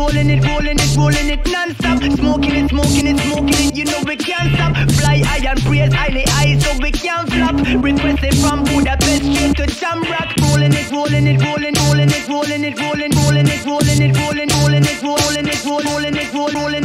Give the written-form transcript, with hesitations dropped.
rolling it, rolling it, rolling it non-stop. Smoking it, smoking it, smoking it, you know we can't stop. Fly high and praise highly high so we can't flop. Requested from Budapest straight to Shamrock. Rolling it, rolling it, rolling, rolling it, rolling it, rolling, rolling it, rolling it, rolling, rolling it, rolling it, rolling it, rolling it, rolling.